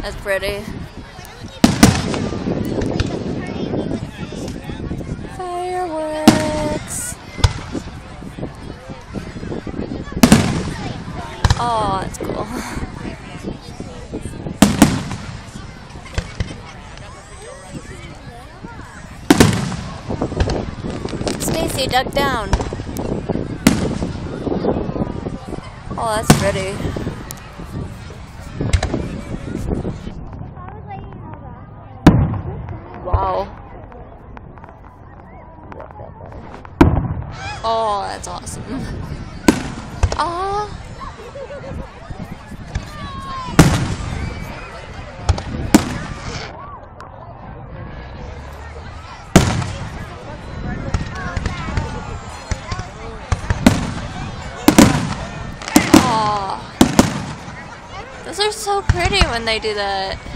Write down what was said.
That's pretty. Fireworks. Oh, that's cool. Stacy, duck down. Oh, that's pretty. Wow. Oh, that's awesome. Oh. Those are so pretty when they do that.